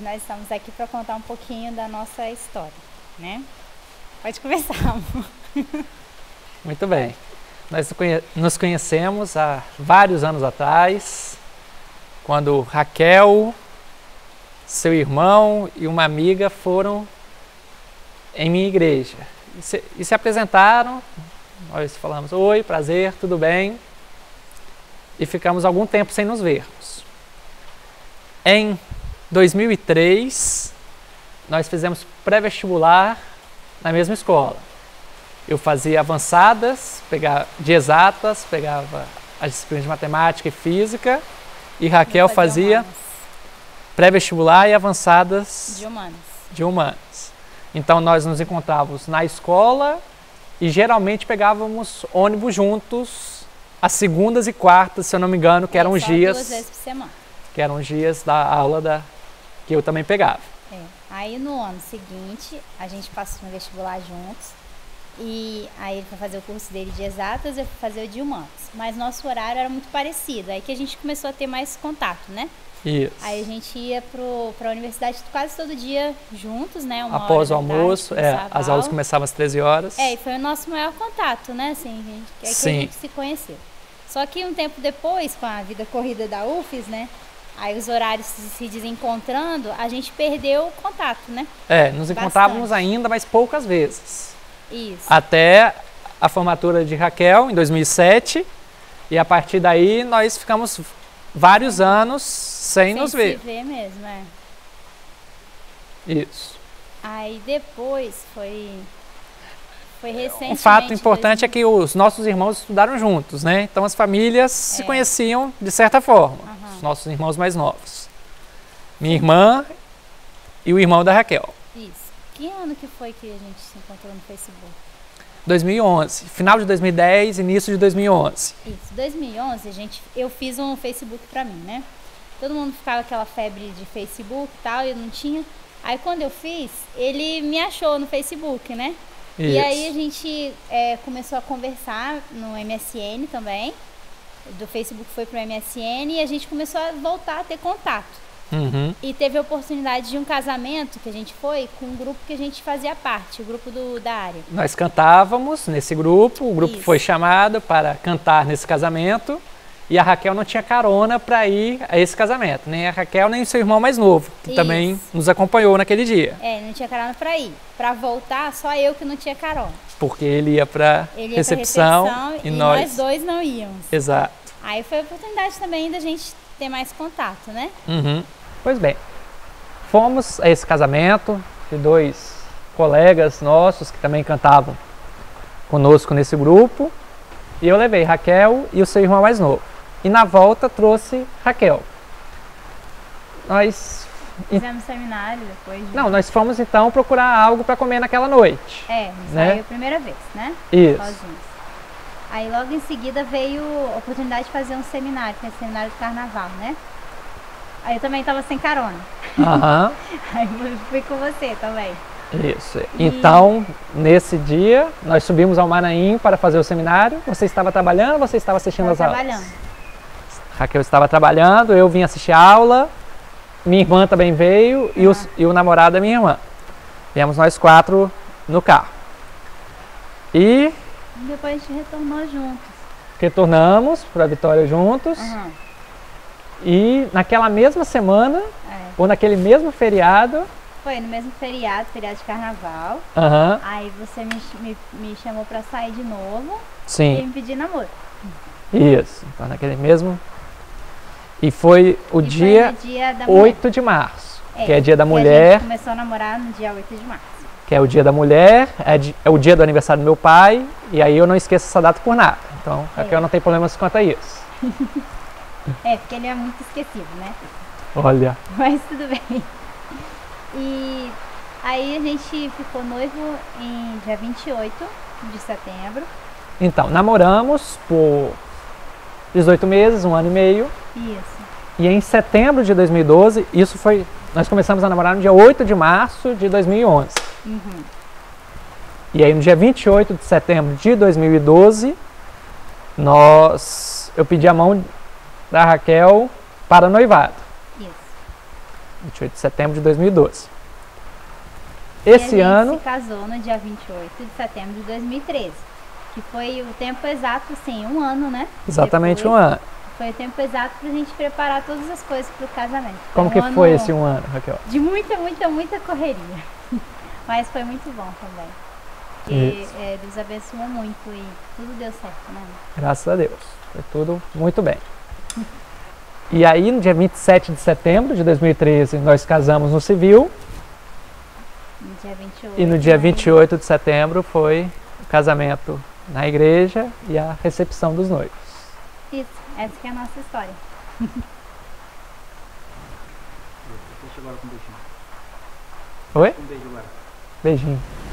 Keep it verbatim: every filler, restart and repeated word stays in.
nós estamos aqui para contar um pouquinho da nossa história, né? Pode começar, amor. Muito bem. Nós nos conhecemos há vários anos atrás, quando Raquel, seu irmão e uma amiga foram em minha igreja. E se, e se apresentaram, nós falamos, oi, prazer, tudo bem? E ficamos algum tempo sem nos vermos. Em dois mil e três, nós fizemos pré-vestibular na mesma escola. Eu fazia avançadas, pegava, de exatas, pegava as disciplinas de matemática e física, e Raquel fazia pré-vestibular e avançadas de humanas. de humanas. Então nós nos encontrávamos na escola e geralmente pegávamos ônibus juntos às segundas e quartas, se eu não me engano, que é, eram os dias duas vezes por semana. que eram os dias da aula da, que eu também pegava. É. Aí no ano seguinte, a gente passou no vestibular juntos, e aí ele foi fazer o curso dele de exatas, eu fui fazer o de humanas. Mas nosso horário era muito parecido, aí que a gente começou a ter mais contato, né? Isso. Aí a gente ia para a universidade quase todo dia juntos, né? Uma Após o hora da almoço, tarde, é, as aulas começavam às treze horas. É, e foi o nosso maior contato, né? Assim, a gente, é que Sim. a gente se conheceu. Só que um tempo depois, com a vida corrida da U F E S, né? Aí os horários se desencontrando, a gente perdeu o contato, né? É, nos encontrávamos Bastante. ainda, mas poucas vezes. Isso. Até a formatura de Raquel, em dois mil e sete, e a partir daí nós ficamos vários anos sem, Sem nos se ver. ver mesmo, é. Isso. Aí depois foi... Foi recentemente. Um fato importante é que os nossos irmãos estudaram juntos, né? Então as famílias é. se conheciam de certa forma, uhum. Os nossos irmãos mais novos. Minha irmã e o irmão da Raquel. Isso. Que ano que foi que a gente se encontrou no Facebook? dois mil e onze. Final de dois mil e dez, início de dois mil e onze. Isso. dois mil e onze, a gente, eu fiz um Facebook pra mim, né? Todo mundo ficava aquela febre de Facebook e tal, eu não tinha. Aí quando eu fiz, ele me achou no Facebook, né? Isso. E aí a gente é, começou a conversar no M S N também, do Facebook foi pro M S N, e a gente começou a voltar a ter contato. Uhum. E teve a oportunidade de um casamento que a gente foi com um grupo que a gente fazia parte, o grupo do, da área. Nós cantávamos nesse grupo, o grupo Isso. foi chamado para cantar nesse casamento, e a Raquel não tinha carona para ir a esse casamento, nem a Raquel nem o seu irmão mais novo, que Isso. também nos acompanhou naquele dia. É, não tinha carona para ir. Para voltar, só eu que não tinha carona. Porque ele ia para recepção, recepção e, e nós... nós dois não íamos. Exato. Aí foi a oportunidade também da gente ter mais contato, né? Uhum. Pois bem, fomos a esse casamento de dois colegas nossos que também cantavam conosco nesse grupo, e eu levei Raquel e o seu irmão mais novo. E na volta trouxe Raquel. Nós... Fizemos seminário depois de... Não, nós fomos então procurar algo para comer naquela noite. É, né? Foi a primeira vez, né? Isso. Sozinhos. Aí logo em seguida veio a oportunidade de fazer um seminário, que é o seminário do carnaval, né? Aí eu também estava sem carona. Aham. Aí eu fui com você também. Isso. E... Então, nesse dia, nós subimos ao Maranhão para fazer o seminário. Você estava trabalhando ou você estava assistindo estava as trabalhando. aulas? Raquel estava trabalhando, eu vim assistir a aula, minha irmã também veio, ah. e, os, e o namorado da minha irmã. Viemos nós quatro no carro. E... depois a gente retornou juntos. Retornamos para a Vitória juntos. Uhum. E naquela mesma semana, é. ou naquele mesmo feriado... Foi no mesmo feriado, feriado de carnaval. Uhum. Aí você me, me, me chamou para sair de novo. Sim. E me pediu namoro. Isso. Então naquele mesmo... E foi o e dia, foi dia da oito de março, é, que é dia da A mulher. gente começou a namorar no dia oito de março. Que é o dia da mulher, é, de, é o dia do aniversário do meu pai, e aí eu não esqueço essa data por nada. Então, é. aqui eu não tenho problemas quanto a isso. É, porque ele é muito esquecido, né? Olha. Mas tudo bem. E aí a gente ficou noivo em dia vinte e oito de setembro. Então, namoramos por dezoito meses, um ano e meio. Isso. E em setembro de dois mil e doze, isso foi... Nós começamos a namorar no dia oito de março de dois mil e onze. Uhum. E aí no dia vinte e oito de setembro de dois mil e doze, nós... Eu pedi a mão da Raquel para noivado. Isso. vinte e oito de setembro de dois mil e doze. E Esse a ano... gente se casou no dia vinte e oito de setembro de dois mil e treze. Que foi o tempo exato, sim, um ano, né? Exatamente Depois, um ano. Foi o tempo exato pra gente preparar todas as coisas pro casamento. Como um que ano foi esse um ano, Raquel? De muita, muita, muita correria. Mas foi muito bom também. E é, Deus abençoou muito e tudo deu certo, né? Graças a Deus. Foi tudo muito bem. E aí, no dia vinte e sete de setembro de dois mil e treze, nós casamos no civil. No dia vinte e oito. E no dia né? vinte e oito de setembro foi o casamento na igreja e a recepção dos noivos. Isso, essa que é a nossa história. Deixa agora com um beijinho. Oi? Um beijo agora. Beijinho.